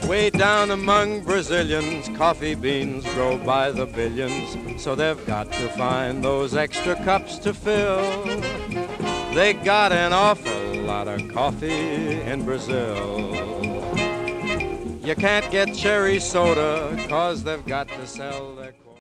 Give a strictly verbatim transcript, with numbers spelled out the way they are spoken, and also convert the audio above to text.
Way down among Brazilians, coffee beans grow by the billions, so they've got to find those extra cups to fill. They got an awful lot of coffee in Brazil. You can't get cherry soda, 'cause they've got to sell their